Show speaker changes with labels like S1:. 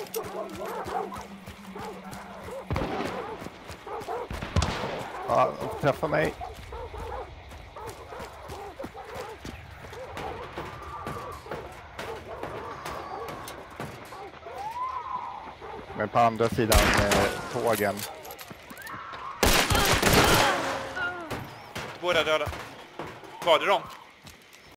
S1: Ja, träffa mig. Men på andra sidan tågen.
S2: Båda döda. Var det dem?